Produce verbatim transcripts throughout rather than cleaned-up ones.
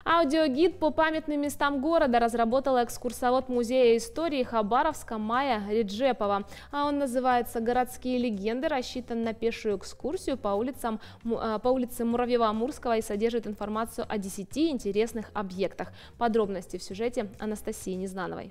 Аудиогид по памятным местам города разработала экскурсовод Музея истории Хабаровска Майя Реджепова. А он называется «Городские легенды», рассчитан на пешую экскурсию по улицам по улице Муравьева-Амурского и содержит информацию о десяти интересных объектах. Подробности в сюжете Анастасии Незнановой.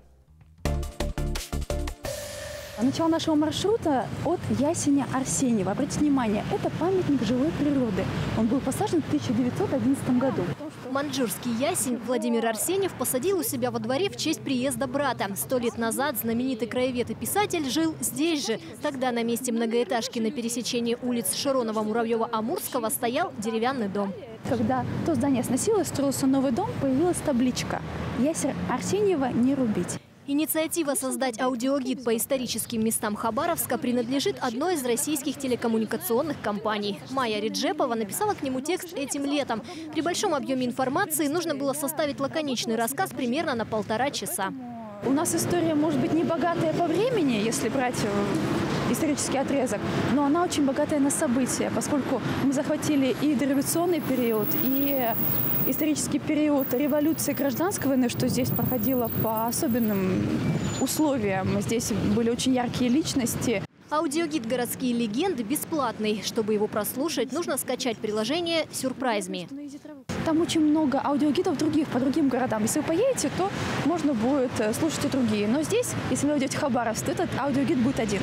Начало нашего маршрута от ясеня Арсеньева. Обратите внимание, это памятник живой природы. Он был посажен в тысяча девятьсот одиннадцатом году. Маньчжурский ясень Владимир Арсеньев посадил у себя во дворе в честь приезда брата. Сто лет назад знаменитый краевед и писатель жил здесь же. Тогда на месте многоэтажки на пересечении улиц Широнова-Муравьева-Амурского стоял деревянный дом. Когда то здание сносилось, строился новый дом, появилась табличка «Ясень Арсеньева не рубить». Инициатива создать аудиогид по историческим местам Хабаровска принадлежит одной из российских телекоммуникационных компаний. Майя Реджепова написала к нему текст этим летом. При большом объеме информации нужно было составить лаконичный рассказ примерно на полтора часа. У нас история может быть не богатая по времени, если брать исторический отрезок, но она очень богатая на события, поскольку мы захватили и дореволюционный период, и исторический период революции, гражданской войны, что здесь проходило по особенным условиям. Здесь были очень яркие личности. Аудиогид «Городские легенды» бесплатный. Чтобы его прослушать, нужно скачать приложение «Сюрпрайз.ми». Там очень много аудиогидов других по другим городам. Если вы поедете, то можно будет слушать и другие. Но здесь, если вы идете в Хабаровск, то этот аудиогид будет один.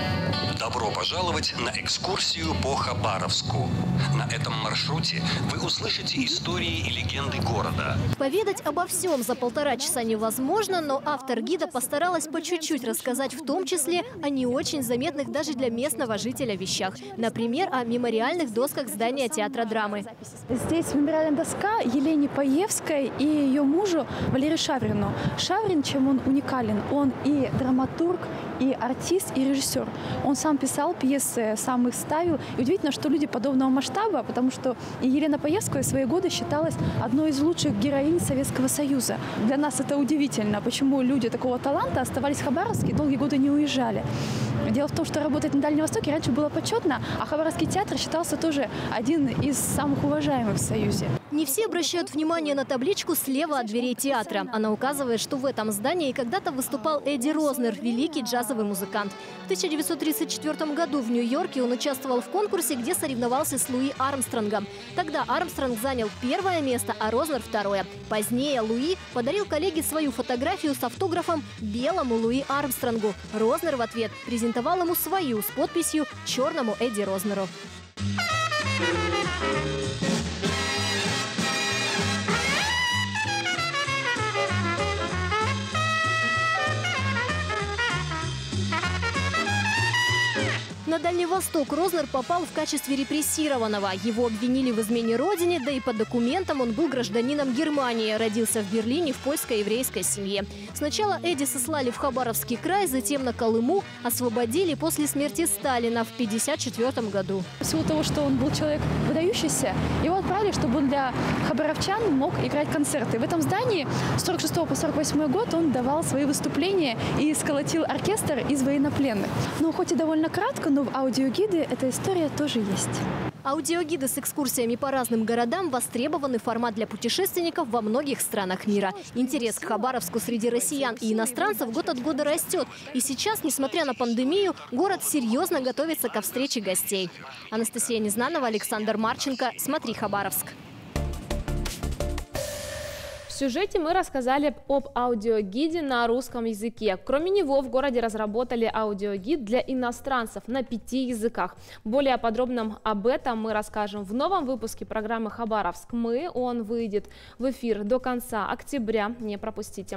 Добро пожаловать на экскурсию по Хабаровску. На этом маршруте вы услышите истории и легенды города. Поведать обо всем за полтора часа невозможно, но автор гида постаралась по чуть-чуть рассказать, в том числе о не очень заметных даже для местного жителя вещах. Например, о мемориальных досках здания театра драмы. Здесь мемориальная доска Елене Паевской и ее мужу Валерию Шаврину. Шаврин, чем он уникален? Он и драматург, и артист, и режиссер. Он сам писал пьесы, сам их ставил. И удивительно, что люди подобного масштаба, потому что и Елена Паевская в свои годы считалась одной из лучших героинь Советского Союза. Для нас это удивительно, почему люди такого таланта оставались в Хабаровске и долгие годы не уезжали. Дело в том, что работать на Дальнем Востоке раньше было почетно, а Хабаровский театр считался тоже один из самых уважаемых в Союзе. Не все обращают внимание на табличку слева от дверей театра. Она указывает, что в этом здании когда-то выступал Эдди Рознер, великий джазовый музыкант. В тысяча девятьсот тридцать четвёртом году в Нью-Йорке он участвовал в конкурсе, где соревновался с Луи Армстронгом. Тогда Армстронг занял первое место, а Рознер – второе. Позднее Луи подарил коллеге свою фотографию с автографом белому Луи Армстронгу. Рознер в ответ презентовал ему свою с подписью «Черному Эдди Рознеру». На Дальний Восток Рознер попал в качестве репрессированного. Его обвинили в измене родине, да и по документам он был гражданином Германии. Родился в Берлине в польско-еврейской семье. Сначала Эдди сослали в Хабаровский край, затем на Колыму, освободили после смерти Сталина в тысяча девятьсот пятьдесят четвёртом году. В силу того, что он был человек выдающийся, его отправили, чтобы он для хабаровчан мог играть концерты. В этом здании с сорок шестого по сорок восьмой год он давал свои выступления и сколотил оркестр из военнопленных. Но хоть и довольно кратко, но в аудиогиды эта история тоже есть. Аудиогиды с экскурсиями по разным городам – востребованный формат для путешественников во многих странах мира. Интерес к Хабаровску среди россиян и иностранцев год от года растет. И сейчас, несмотря на пандемию, город серьезно готовится ко встрече гостей. Анастасия Незнанова, Александр Марченко. Смотри, Хабаровск. В сюжете мы рассказали об аудиогиде на русском языке. Кроме него в городе разработали аудиогид для иностранцев на пяти языках. Более подробно об этом мы расскажем в новом выпуске программы «Хабаровск мы». Он выйдет в эфир до конца октября. Не пропустите.